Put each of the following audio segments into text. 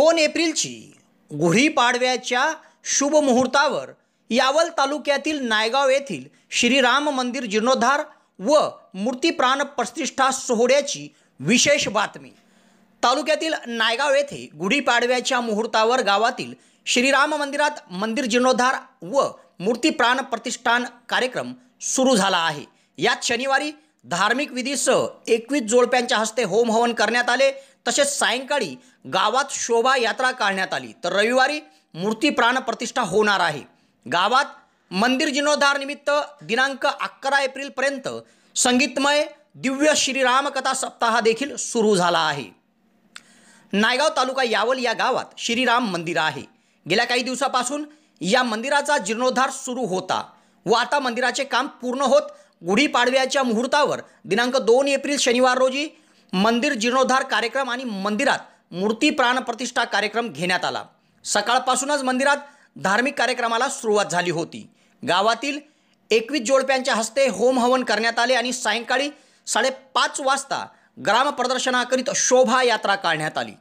2 एप्रिलची गुढीपाडव्याच्या शुभ मुहूर्तावर यावल तालुक्यातील नायगाव येथील श्रीराम मंदिर जीर्णोद्धार व मूर्तिप्राण प्रतिष्ठा सोहळ्याची विशेष बातमी। तालुक्यातील नायगाव येथे गुढीपाडव्याच्या मुहूर्तावर गावातील श्रीराम मंदिरात मंदिर जीर्णोद्धार व मूर्तिप्राण प्रतिष्ठान कार्यक्रम सुरू झाला आहे। यात शनिवारी धार्मिक विधीसह 21 जोडप्यांच्या हस्ते होम हवन करण्यात आले। तसेच सायंकाळी गावात शोभा यात्रा काढण्यात आली, तर रविवारी मूर्तिप्राण प्रतिष्ठा होणार आहे। गावात मंदिर जीर्णोद्धार निमित्त दिनांक 11 एप्रिल पर्यंत संगीतमय दिव्य श्रीराम कथा सप्ताह देखील सुरू झाला आहे। नायगाव तालुका यावल या गावात श्रीराम मंदिर आहे। गेल्या काही दिवसापासून या मंदिराचा जीर्णोद्धार सुरू होता व आता मंदिराचे काम पूर्ण होत गुढीपाडव्याच्या मुहूर्तावर दिनांक 2 एप्रिल शनिवार रोजी मंदिर जीर्णोद्धार कार्यक्रम आणि मंदिरात मूर्ती प्राण प्रतिष्ठा कार्यक्रम घेण्यात आला। सकाळपासूनच मंदिरात धार्मिक कार्यक्रमाला सुरुवात झाली होती। गावातील 21 जोडप्यांच्या हस्ते होम हवन करण्यात आले आणि सायंकाळी 5:30 वाजता ग्राम प्रदर्शनाकरिता शोभा यात्रा काढण्यात आली।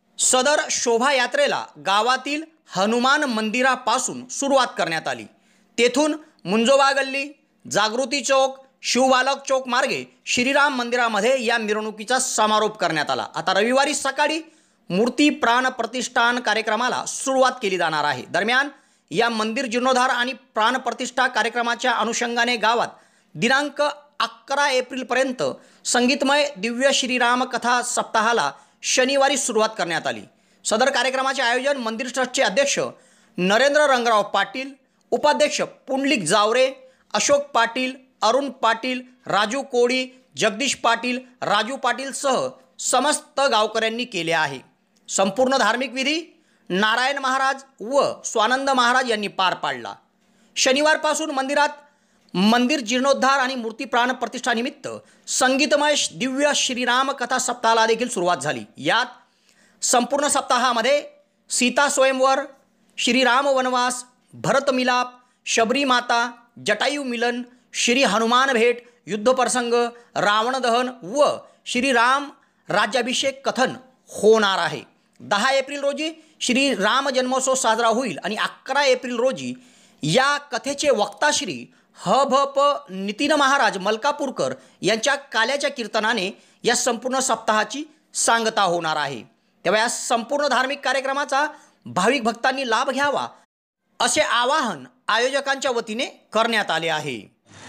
सदर शोभा यात्रेला गावातील हनुमान मंदिरापासून सुरुवात करण्यात आली। तेथून मुंजोबा गल्ली, जागृती चौक, शिवबालक चौक मार्गे श्रीराम मंदिरामध्ये या मिरवणुकीचा समारोप करण्यात आला। आता रविवारी सकाळी मूर्ती प्राण प्रतिष्ठान कार्यक्रमाला सुरुवात केली जाणार आहे। दरम्यान या मंदिर जीर्णोद्धार आणि प्राण प्रतिष्ठा कार्यक्रमाच्या अनुषंगाने गावात दिनांक 11 एप्रिल पर्यंत संगीतमय दिव्य श्रीराम कथा सप्ताहाला शनिवारी सुरुवात करण्यात आली। सदर कार्यक्रमाचे आयोजन मंदिर ट्रस्टचे अध्यक्ष नरेंद्र रंगराव पाटील, उपाध्यक्ष पुंडलिक जावरे, अशोक पाटील, अरुण पाटील, राजू कोडी, जगदीश पाटील, राजू पाटील सह समस्त गावकऱ्यांनी केले आहे। संपूर्ण धार्मिक विधी नारायण महाराज व स्वानंद महाराज यांनी पार पाडला। शनिवारपासून मंदिरात मंदिर जीर्णोद्धार आणि मूर्तिप्राण प्रतिष्ठानिमित्त संगीतमय दिव्य श्रीराम कथा सप्ताहाला देखील सुरुवात झाली। यात संपूर्ण सप्ताहामध्ये सीता स्वयंवर, श्रीराम वनवास, भरत मिलाप, शबरी माता, जटायू मिलन, श्री हनुमान भेट, युद्धप्रसंग, रावण दहन व श्रीराम राज्याभिषेक कथन होणार आहे। 10 एप्रिल रोजी श्री राम जन्मोत्सव साजरा होईल आणि 11 एप्रिल रोजी या कथेचे वक्ता श्री ह.भ.प. नितीन महाराज मलकापूरकर यांच्या काल्याच्या कीर्तनाने या संपूर्ण सप्ताहाची सांगता होणार आहे। तेव्हा या संपूर्ण धार्मिक कार्यक्रमाचा भाविक भक्तांनी लाभ घ्यावा असे आवाहन आयोजकांच्या वतीने करण्यात आले आहे।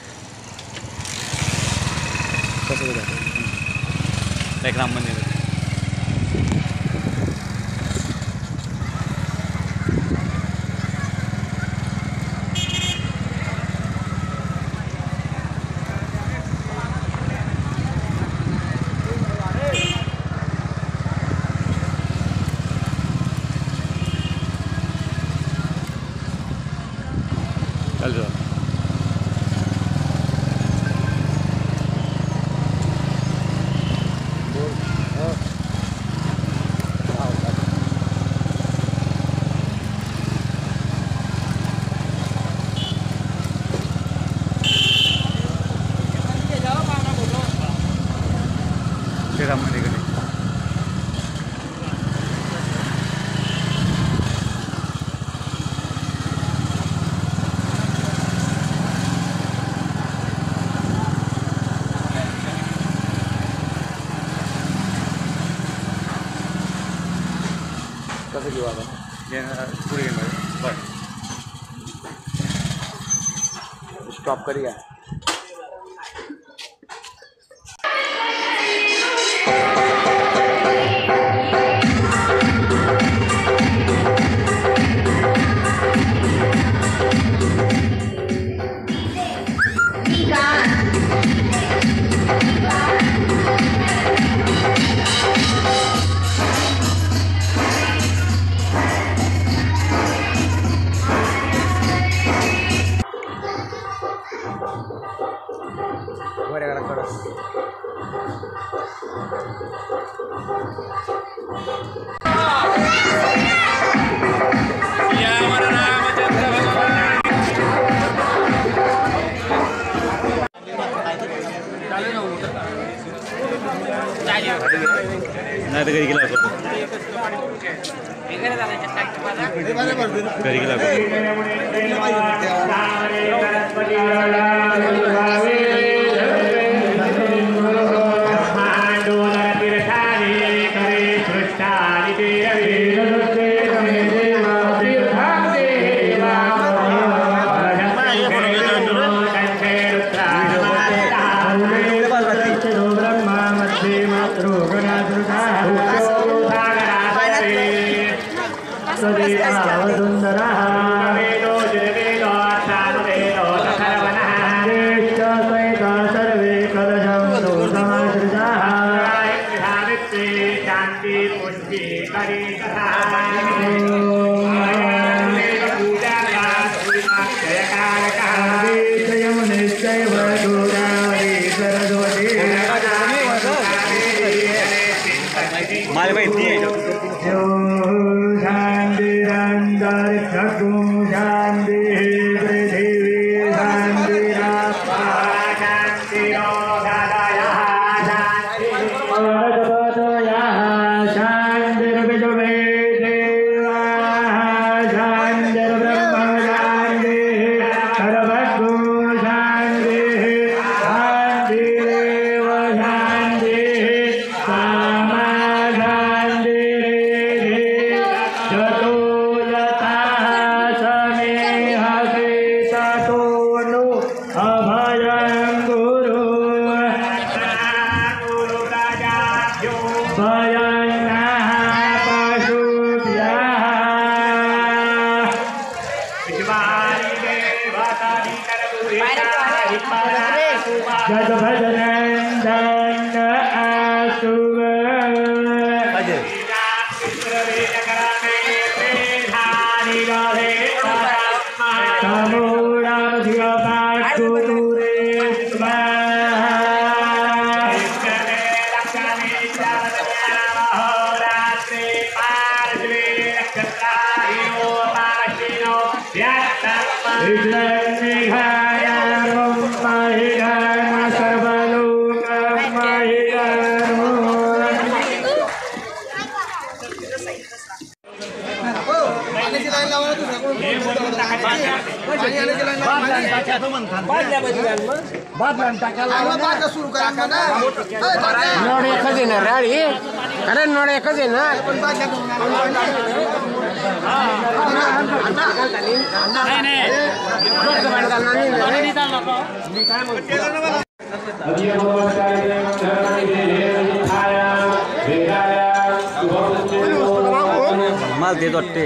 राम मंदिर चल जाओ। श्रीराम मंदिर कसं घेऊ आता पुढे घेणार बरं स्टॉप करूया। नाही तर कधी गेला घरी गेला माले भाई इतनी है नोड़े खजेना राड़ी अरे नोड़े खजेना माल दे दोट्टे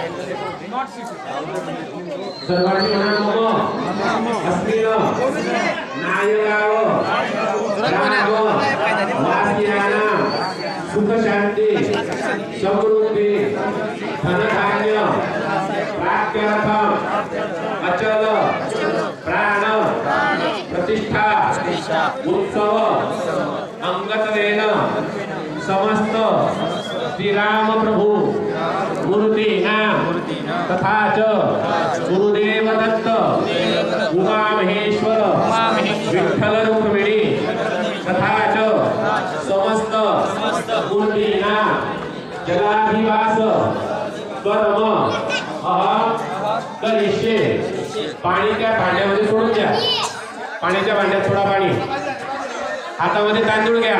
सुख शांति समृद्धि धनधान्य प्राप्त्यर्थम अचल प्राण प्रतिष्ठा उत्सव अंगतवेन समस्त श्री राम प्रभु मूर्ति नाम तथा च गुरुदेव दत्त उमा महेश्वर विठ्ठल रुक्मिणी तथा च समस्त मूर्ति नाम जलाधिवास कर्म अहम करिष्ये। पाणी त्या भांड्यामध्ये सोडून द्या, पाण्याच्या भांड्यात थोडा पाणी, हातामध्ये तांदूळ घ्या।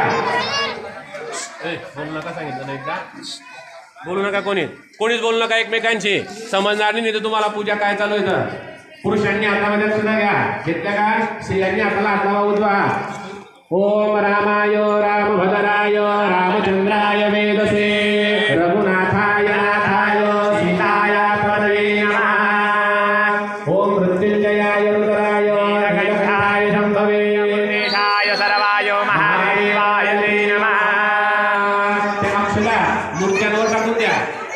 बोलू नका सांगितलं ना एकदा, बोलू नका कोणीच बोलू नका एकमेकांशी, समजणार नाही तर तुम्हाला पूजा काय चालू आहे तर। पुरुषांनी हातामध्ये सुद्धा घ्या, घेतल्या का स्त्रियांनी हाताला हात लावा उजवा। ओम रामाय रामभद्राय रामचंद्राय वेदसे रघुनाथाय नाथाय सीताय पदवे नमः। ओम मृत्युंजयाय रुद्राय रघुनाथाय शंभवे विघ्नेशाय सर्वाय महादेवाय नमः। ते अक्षरा मूर्त्यांवर टाकून द्या।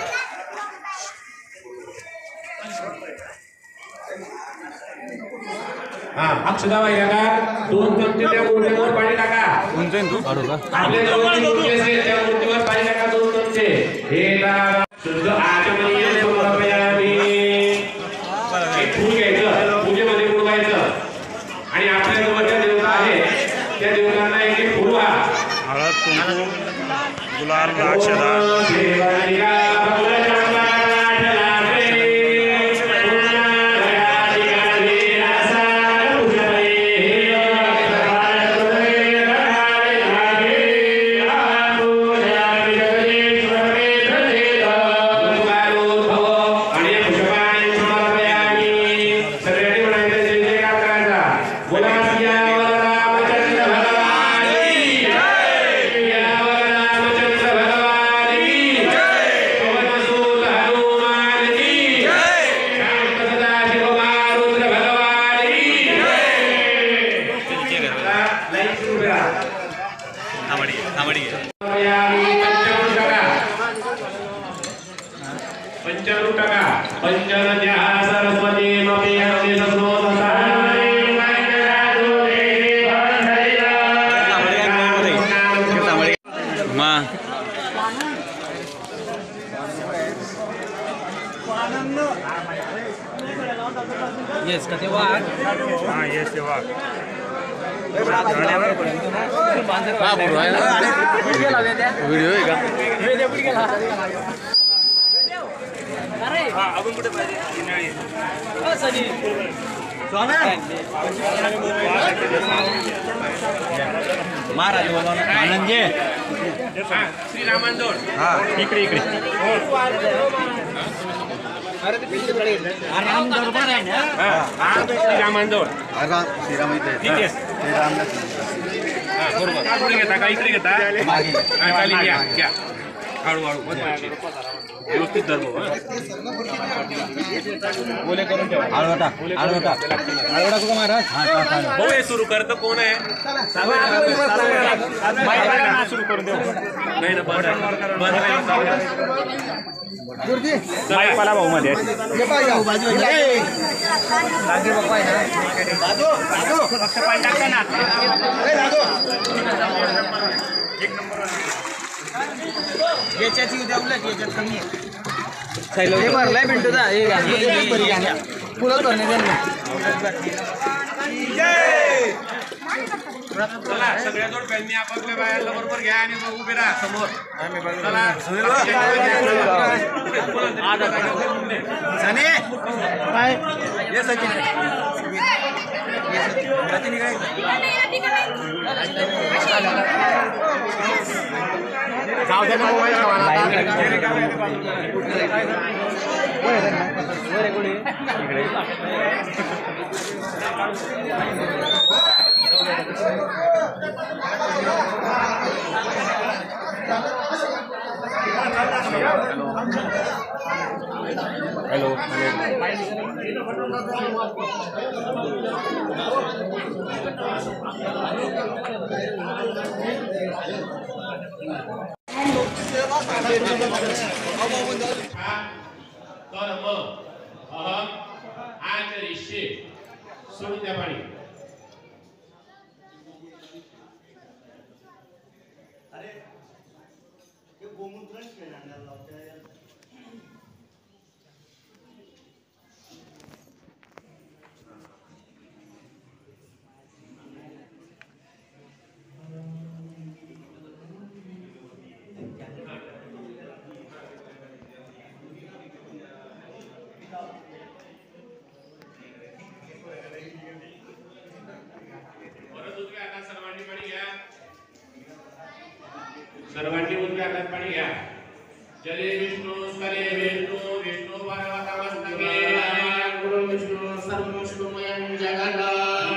अक्षदा वाहिल्या का 2 चमचे त्या मूर्तीवर पाणी टाका। आपल्या जवळ मूर्ती असेल त्या मूर्तीवर पाणी टाका 2 चमचे। हे शुद्ध आचमनीय समर्पयामि। एक फूल घ्यायचं, पूजेमध्ये बुडवायचं आणि आपल्या जवळ ज्या देवता आहे त्या देवतांना एक फूल व्हा। हळद, कुंकू, गुलाल, अक्षदा येस का ते वाघ हां येस ते वाघ व्हिडिओ आहे का आपण कुठे पाहिजे महाराज आनंदजे श्रीरामांजोड हां इकडे इकडे श्रीरामांजोड श्रीराम इथे ठीक आहे बरोबर पुढे घेता का इकडे घेता चालेल घ्या घ्या हळूहळू व्यवस्थित धर्म बोले करून ठेवा आळवटा कुठं महाराज भाऊ हे सुरू करतं कोण आहे सुरू करून देऊ नाही ना बंद माईकवाला भाऊ मध्ये याच्याची उद्या उलट याच्यात कमी आहे भरलाय पिंटूचा पुढं करणे चला सगळ्या जोड फॅमिली आपापल्या बायाला बरोबर घ्या आणि मग उभे राहा समोर चला हॅलो कर्म अहम आचरिष्ये सोडून द्या पाणी सर्वांनी उजव्या हातात पाणी घ्या जले विष्णू स्थले विष्णू विष्णू पार्वतमस्तके गुरु विष्णू सर्वविष्णुमयं जगन्नाथ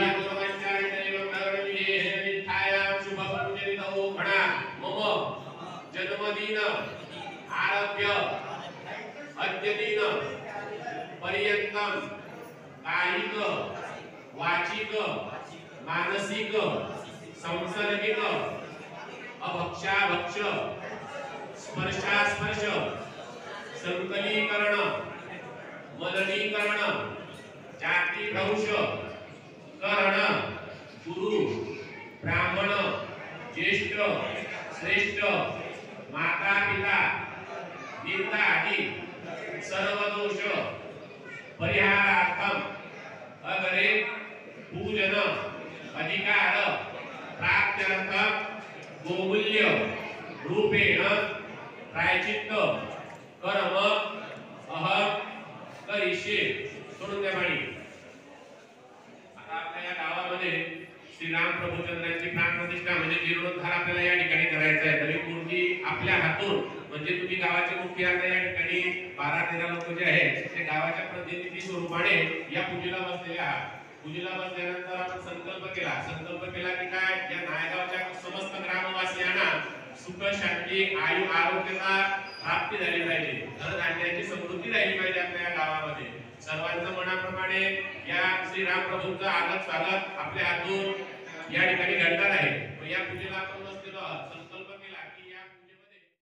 मम जन्मदिन आरभ्य अद्यदिन पर्यंतं कायिक वाचिक मानसिक सांसर्गिक अभक्षाभक्ष स्पर्शास्पर्श संकलीकरण मलनीकरण जातिभ्रंश करण गुरु ब्राह्मण ज्येष्ठ श्रेष्ठ माता पिता निंदा आदि सर्व दोष परिहारार्थम अगरे पूजन अधिकार प्राप्त्यर्थम गोमूल्य रूपेण प्रायचित्त कर्म अहम करिष्ये सोडून द्या पाणी आता आपल्या या गावामध्ये श्रीराम प्रभुचंद्रांची प्राणप्रतिष्ठा म्हणजे जीर्णोद्धार आपल्याला या ठिकाणी करायचा आहे तरी मूर्ती आपल्या हातून म्हणजे तुम्ही गावाचे मुख्य आता या ठिकाणी 12-13 लोक जे आहेत ते गावाच्या प्रतिनिधी स्वरूपाने या पूजेला बसलेले आहात पूजेला बसल्यानंतर आपण संकल्प केला की काय या नायगावच्या समस्त ग्रामवासियांना सुख शांती आयु आरोग्यता प्राप्ती झाली पाहिजे धनधान्याची समृद्धी राहिली पाहिजे आपल्या या गावामध्ये सर्वांचं मनाप्रमाणे या श्रीराम प्रभूंचं आगत स्वागत आपल्या हातून या ठिकाणी घडणार आहे या पूजेला आपण